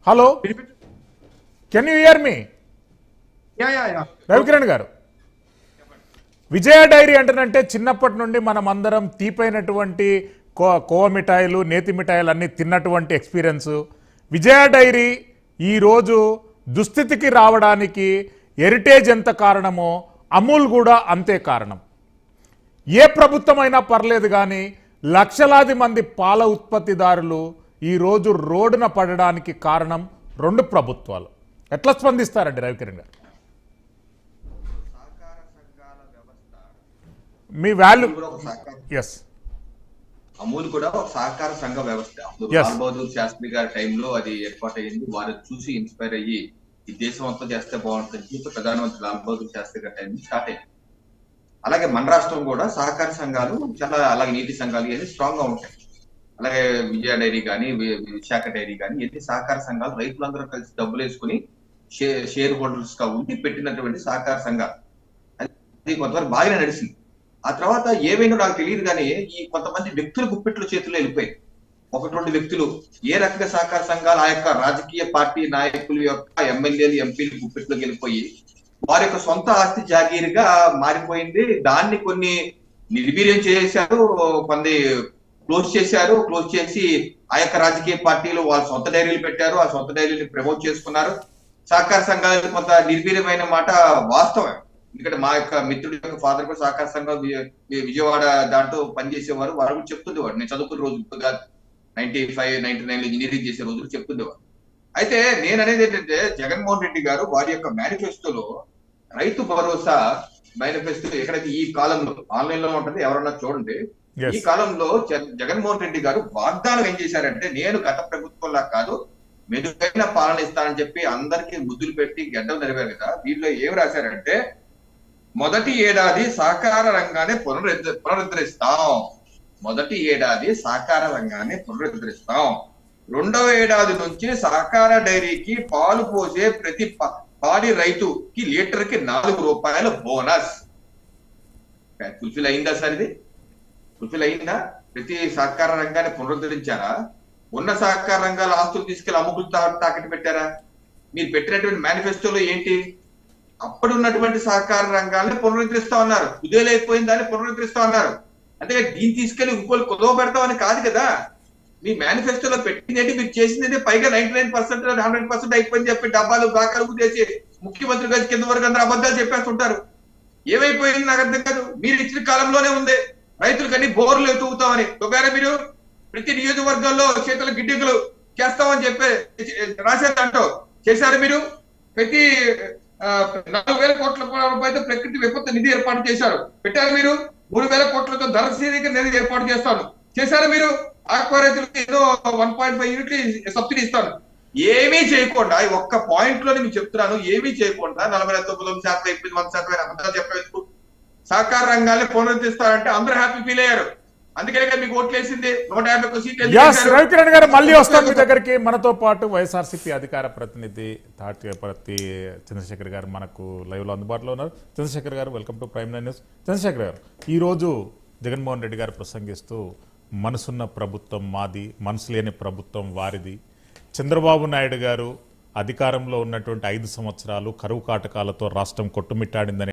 Hello, can you hear me? Ravikiran గారు, Vijaya dairy అంటేనంటే చిన్నప్పటి నుండి మనం అందరం తీపైనటువంటి కోవ మిఠాయిలు, నేతి మిఠాయిలు అన్నీ తిన్నటువంటి ఎక్స్పీరియన్స్. విజయ డైరీ ఈరోజు దుస్థితికి రావడానికి హెరిటేజ్ ఎంత కారణమో అమూల్ కూడా అంతే కారణం. ఏ ప్రభుత్వమైనా పర్లేదు కానీ లక్షలాది మంది పాల ఉత్పత్తిదారులు ఈరోజు రోడ్డున పడడానికి కారణం రెండు ప్రభుత్వాలు. ఎట్లా స్పందిస్తారండి రవికిరణ్ గారు? మీ వాల్యూ ఎస్, అమూల్ కూడా ఒక సహకార సంఘ వ్యవస్థ. లాల్ బహదూర్ శాస్త్రి గారి టైంలో అది ఏర్పాటయ్యింది. వారు చూసి ఇన్స్పైర్ అయ్యి ఈ దేశం అంతా చేస్తే బాగుంటుంది చెప్పి ప్రధానమంత్రి లాల్ బహదూర్ శాస్త్రి గారి టైం స్టార్ట్ అయ్యింది. అలాగే మన రాష్ట్రం కూడా సహకార సంఘాలు చాలా, అలాగే నీటి సంఘాలు ఇవన్నీ స్ట్రాంగ్ గా ఉంటాయి. అలాగే విజయ డైరీ కానీ, విశాఖ డైరీ కానీ, ఎన్ని సహకార సంఘాలు రైతులందరూ కలిసి డబ్బులు వేసుకుని షేర్ హోల్డర్స్ గా ఉండి పెట్టినటువంటి సహకార సంఘాలు. అది కొంతవరకు బాగానే నడిచింది. ఆ తర్వాత ఏమైనా నాకు తెలియదు కానీ ఈ కొంతమంది వ్యక్తుల గుప్పిట్ల చేతుల్లో వెళ్ళిపోయాయి. ఒకటి రెండు వ్యక్తులు ఏ రకంగా సహకార సంఘాలు ఆ యొక్క రాజకీయ పార్టీ నాయకుల యొక్క ఎమ్మెల్యేలు, ఎంపీలు గుప్పిట్లోకి వెళ్ళిపోయి వారి యొక్క సొంత ఆస్తి జాగీరుగా మారిపోయింది. దాన్ని కొన్ని నిర్వీర్యం చేశారు, కొన్ని క్లోజ్ చేశారు. క్లోజ్ చేసి ఆ యొక్క రాజకీయ పార్టీలు వాళ్ళ సొంత డైరీలు పెట్టారు, ఆ సొంత డైరీని ప్రమోట్ చేసుకున్నారు. సహకార సంఘాలు కొంత నిర్వీర్యమైన మాట వాస్తవం. ఎందుకంటే మా యొక్క మిత్రుడి యొక్క ఫాదర్ కూడా సహకార సంఘం విజయవాడ దాంట్లో పనిచేసేవారు. వారు కూడా చెప్తుండేవారు. నేను చదువుకున్న రోజు 95, 99 ఇంజనీరింగ్ చేసే రోజులు చెప్తుండేవారు. అయితే నేను అనేది ఏంటంటే జగన్మోహన్ రెడ్డి గారు వారి యొక్క మేనిఫెస్టోలో రైతు భరోసా మేనిఫెస్టో ఎక్కడైతే ఈ కాలంలో ఆన్లైన్ లో ఉంటుంది, ఎవరన్నా చూడండి. ఈ కాలంలో జగన్మోహన్ రెడ్డి గారు వాగ్దానం ఏం చేశారంటే, నేను గత ప్రభుత్వంలా కాదు మెరుగైన పాలన ఇస్తానని చెప్పి అందరికీ ముద్దులు పెట్టి గడ్డం నెరవేరు కదా. దీంట్లో ఏం రాశారంటే, మొదటి ఏడాది సహకార రంగాన్ని పునరుద్ధరిస్తాం. మొదటి ఏడాది సహకార రంగాన్ని పునరుద్ధరిస్తాం. రెండవ ఏడాది నుంచి సహకార డైరీకి పాలు పోసే ప్రతి పాడి రైతుకి లీటర్కి 4 రూపాయల బోనస్. ఫుల్ఫిల్ అయిందా సార్? ఇది ఫుల్ఫిల్ అయిందా? ప్రతి సహకార రంగాన్ని పునరుద్ధరించారా? ఉన్న సహకార రంగాల ఆస్తులు తీసుకెళ్లి అమ్ముకులు తాకట్టు పెట్టారా? మీరు పెట్టినటువంటి మేనిఫెస్టోలో ఏంటి? అప్పుడు ఉన్నటువంటి సహకార రంగాన్ని పునరుద్ధరిస్తా ఉన్నారు. కుదేలైపోయిన దాన్ని పునరుద్ధరిస్తా ఉన్నారు. అంటే దీన్ని తీసుకెళ్లి ఇంకోళ్ళు కుదవ పెడతామని కాదు కదా. మీ మేనిఫెస్టోలో పెట్టింది మీరు చేసింది పైగా 99%, 100% అయిపోయింది చెప్పి డబ్బాలు దాఖలు చేసి ముఖ్యమంత్రి గారి కింద వరకు అందరూ అబద్ధాలు చెప్పేస్తుంటారు. ఏమైపోయింది నాకు అర్థం కాదు. మీరు ఇచ్చిన కాలంలోనే ఉంది రైతులకు అన్ని బోర్లు తవ్వుతామని. ఒకవేళ మీరు ప్రతి నియోజకవర్గాల్లో చేతుల గిడ్డింగులు చేస్తామని చెప్పి రాశారు, అంటూ చేశారు. మీరు ప్రతి 4,000 కోట్ల రూపాయలతో ప్రకృతి విపత్తు నిధి ఏర్పాటు చేశారు, పెట్టారు. మీరు 3,000 కోట్లతో ధర స్థిరీకరణ నిధి ఏర్పాటు చేస్తాను చేశారు. మీరు ఆక్వా రైతులకు ఏదో 1.5 యూనిట్లు సబ్సిడీ ఇస్తాను. ఏమీ చేయకుండా ఒక్క పాయింట్ లోనే మీకు చెప్తున్నాను, ఏమీ చేయకుండా 49% అయిపోయింది, 100% అబద్ధాలు చెప్పేందుకు సహకార రంగాన్ని పునరుద్ధరిస్తారంటే అందరూ హ్యాపీ ఫీల్ అయ్యారు. అందుకనే మీకు ఓట్లు వేసింది 150 సీట్లు. రవికిరణ్ గారు మళ్ళీ వస్తాం మీ దగ్గరికి. మనతో పాటు వైఎస్ఆర్సీపీ అధికార ప్రతినిధి తాటిపర్తి చంద్రశేఖర్ గారు మనకు లైవ్ లో అందుబాటులో ఉన్నారు. చంద్రశేఖర్ గారు, welcome to Prime 9 news. Chandrasekhar గారు, ఈరోజు జగన్మోహన్ రెడ్డి గారు ప్రసంగిస్తూ మనసున్న ప్రభుత్వం మాది, మనసు లేని ప్రభుత్వం వారిది. చంద్రబాబు నాయుడు గారు అధికారంలో ఉన్నటువంటి 5 సంవత్సరాలు కరువు కాటకాలతో రాష్ట్రం కొట్టుమిట్టాడిందని